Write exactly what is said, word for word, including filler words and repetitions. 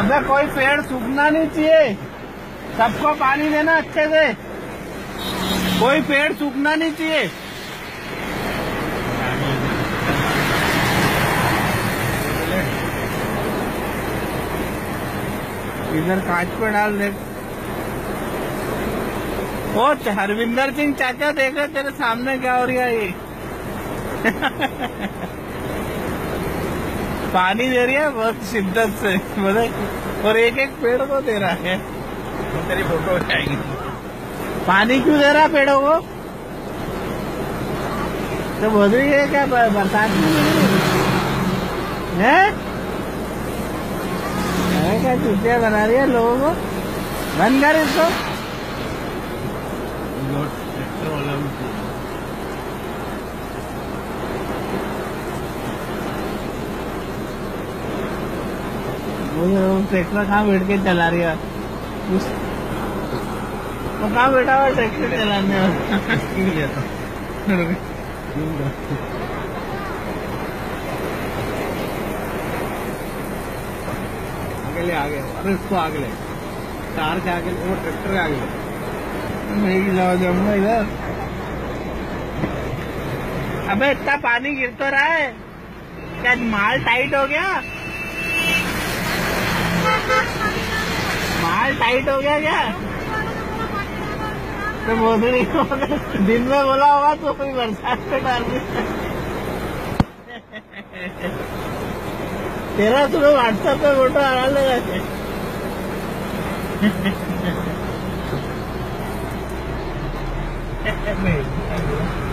अबे कोई पेड़ सूखना नहीं चाहिए, सबको पानी देना अच्छे से, कोई पेड़ सूखना नहीं चाहिए। इधर कांच पे डाल दे। ओ हरविंदर सिंह चाचा देख रहे तेरे सामने क्या हो रहा है ये पानी दे रही है बहुत शिद्दत से, बोले, और एक एक पेड़ को दे रहा है। तेरी फोटो हो जाएगी। पानी क्यों दे रहा है पेड़ों को? तो बोल रही है क्या बरसात है? क्या चुटिया बना रही है लोगों को? बंद कर इसको। ट्रैक्टर कहाँ बैठ के चला रही है? वो कहाँ बैठा हुआ ट्रैक्टर चलाने आगे ले आगे, अरे इसको आगे ले, कार के आगे, वो ट्रैक्टर के आगे ले। मैं ही लाओ जाऊंगा इधर। अबे इतना पानी गिर तो रहा है, क्या माल टाइट हो गया? माल टाइट हो गया क्या? तो मोदी को दिन में बोला होगा तो कोई बरसात में डाल दिया। तेरा तुम्हें व्हाट्सएप पे फोटो आ लगा